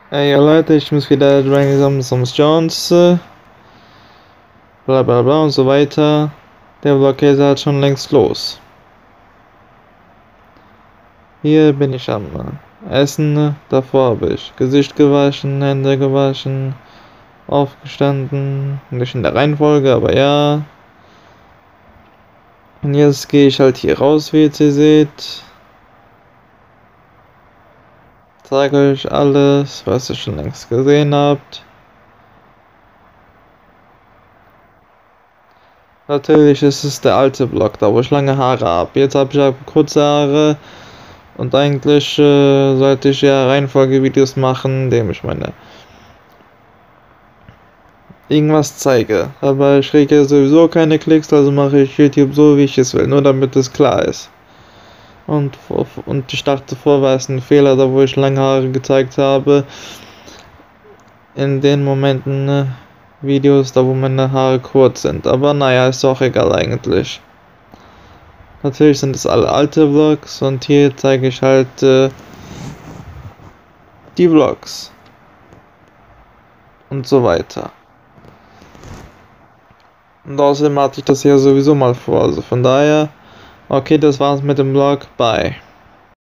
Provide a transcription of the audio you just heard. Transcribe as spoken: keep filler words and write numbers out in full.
Ey, ja Leute, ich muss wieder langsam zum Jones, äh, bla bla bla und so weiter. Der Vlog geht halt schon längst los. Hier bin ich am äh, Essen, davor habe ich Gesicht gewaschen, Hände gewaschen, aufgestanden, nicht in der Reihenfolge, aber ja. Und jetzt gehe ich halt hier raus, wie ihr seht. Zeige euch alles, was ihr schon längst gesehen habt. Natürlich ist es der alte Vlog, da wo ich lange Haare habe. Jetzt habe ich halt kurze Haare und eigentlich äh, sollte ich ja Reihenfolge-Videos machen, indem ich meine irgendwas zeige. Aber ich kriege sowieso keine Klicks, also mache ich YouTube so, wie ich es will, nur damit es klar ist. Und, und ich dachte, vor war es ein Fehler, da wo ich lange Haare gezeigt habe. In den Momenten äh, Videos, da wo meine Haare kurz sind. Aber naja, ist auch egal eigentlich. Natürlich sind es alle alte Vlogs und hier zeige ich halt äh, die Vlogs. Und so weiter. Und außerdem hatte ich das hier sowieso mal vor, also von daher, okay, das war's mit dem Vlog, bye.